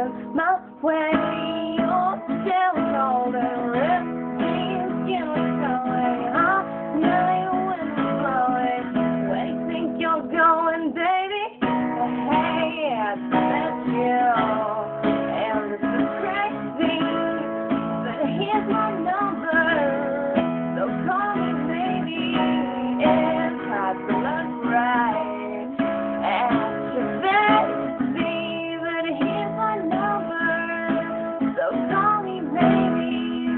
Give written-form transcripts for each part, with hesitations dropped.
coming my way. You're still golden, lifting skin going. I'm nearly wind blowing. Where do you think you're going, baby? Hey, I met you, and this is crazy, but here's my number, so call me maybe. It's hard to look right at your fantasy, but here's my number, so call me maybe.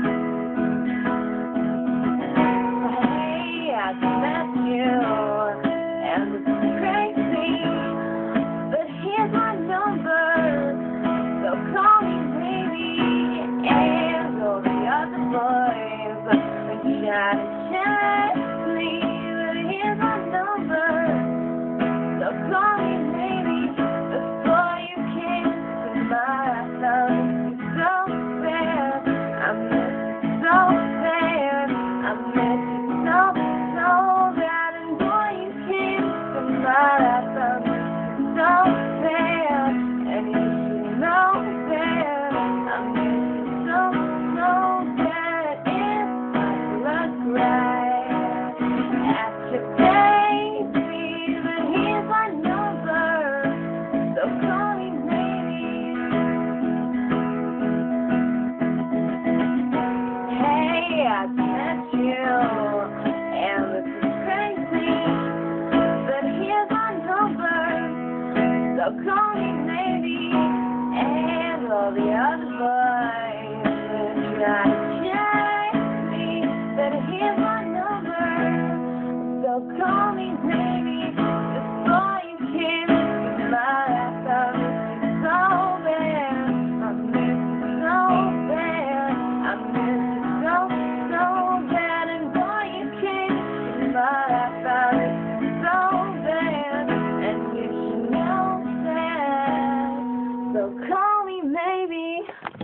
Hey, I met you, and this is crazy, but here's my number, so call me maybe. And all the other boys are trying to chase me, but here's my number, so call me maybe. Before you came to my house, you so bad, I miss you so bad, I miss you so bad. And boy, you came to my house, you so bad, and you should know that I miss you so bad. It's hard to look right at your baby, but here's my number, so call me maybe. Hey, I met you, and this is crazy, but here's my number, so call me maybe. And all the other boys are trying to chase me, but here's my number, so call me maybe. Before you came to my house, you so bad, I miss you so bad, I miss you so bad. And boy, you came to my house, you so bad, and you should know that, so call me maybe.